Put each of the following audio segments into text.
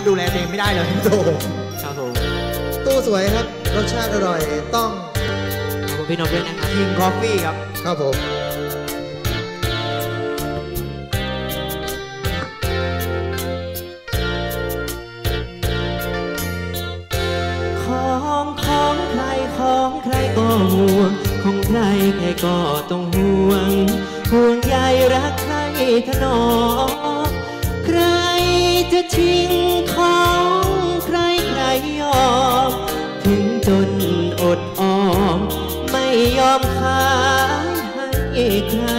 ดูแลตัวเองไม่ได้เลยโตครับผมตู้สวยครับรสชาติอร่อยต้องขอบคุณพี่นพด้วยนะครับKing Coffeeครับครับผมของใครของใครก็ห่วงของใครใครก็ต้องห่วงห่วงใยรักใครถนอมใครจะชิงของใครใครยอมถึงจนอดออมไม่ยอมขายให้ใคร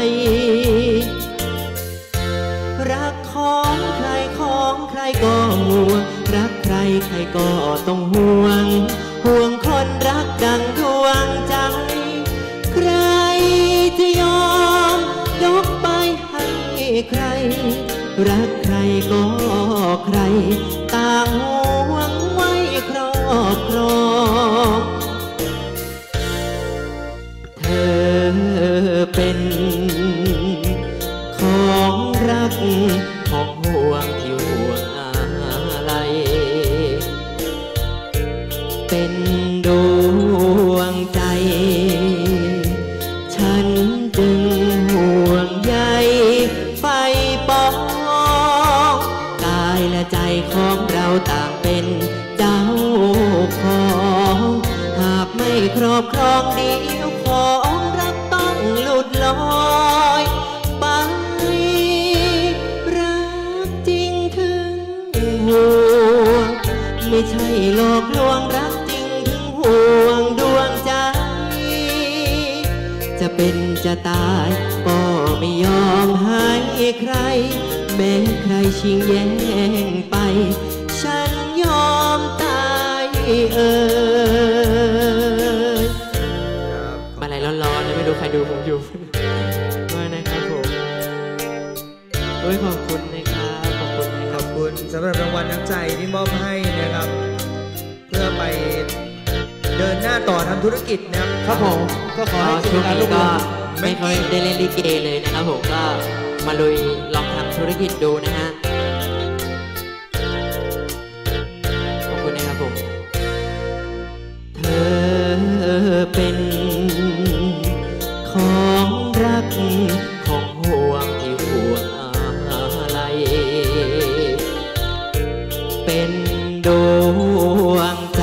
รักของใครของใครก็ห่วงรักใครใครก็ต้องห่วงห่วงคนรักดังดวงใจใครจะยอมยกไปให้ใครรักใครก็ใครต่างห่วงไว้ครอบครองเธอเป็นของรักของห่วงที่ห่วงอะไรเป็นดวงใจฉันจึงห่วงใยไฟปองกายและใจของเราต่างเป็นเจ้าของหากไม่ครอบครองเดียวของรักต้องหลุดลอยไปรักจริงถึงห่วงไม่ใช่หลอกลวงรักจริงถึงห่วงดวงใจจะเป็นจะตายก็ไม่ยอมให้ใครแม้ใครชิงแย่งไปฉันยอมตายอะไรร้อนๆไม่รู้ใครดูผมอยู่ด้วยนะครับผมด้วยขอบคุณนะครับขอบคุณนะครับขอบคุณสำหรับรางวัลน้ำใจที่มอบให้นะครับเพื่อไปเดินหน้าต่อทำธุรกิจนะครับครับผมก็ขอให้ช่วงนี้ก็ไม่ค่อยได้เล่นลิเกเลยนะครับผมก็มาลุยลองทำธุรกิจดูนะฮะขอบคุณนะครับผมเธอเป็นของรักของห่วงที่ห่วงอะไรเป็นดวงใจ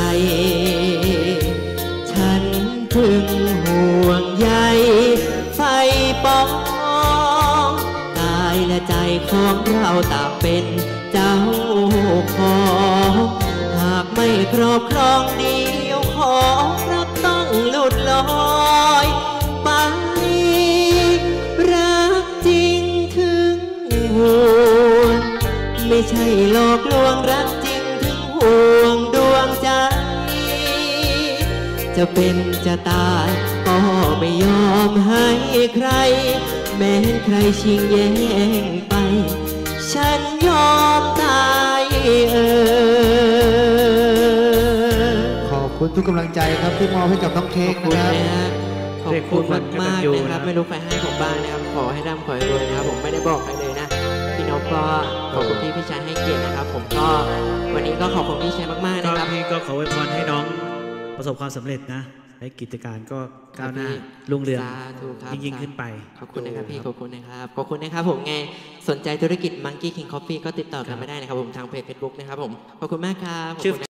ฉันถึงห่วงใยไฟปองกายและใจของเราต่างเป็นเจ้าของหากไม่ครอบครองเดียวของรักต้องหลุดลอยไปรักจริงถึงห่วงไม่ใช่หลอกลวงรักจริงถึงห่วงดวงใจจะเป็นจะตายก็ไม่ยอมให้ใครแม้ใครชิงแย่งไปฉันยอมตายขอบคุณทุกกำลังใจครับที่มอบให้กับน้องเค้กนะครับขอบคุณมากมากนะครับไม่รู้ใครให้ผมบ้างนะครับขอให้ร่ำขอให้รวยนะครับผมไม่ได้บอกใครเลยนะพี่นพก็ขอบคุณพี่ชายให้เกียรตินะครับผมก็วันนี้ก็ขอบคุณพี่ชายมากๆนะครับพี่ก็ขออวยพรให้น้องประสบความสำเร็จนะและกิจการก็ก้าวหน้ารุ่งเรืองยิ่งขึ้นไปขอบคุณนะครับพี่ขอบคุณนะครับขอบคุณนะครับผมไงสนใจธุรกิจ Monkey King Coffee ก็ติดต่อกันมาได้นะครับผมทางเพจ Facebook นะครับผมขอบคุณมากครับ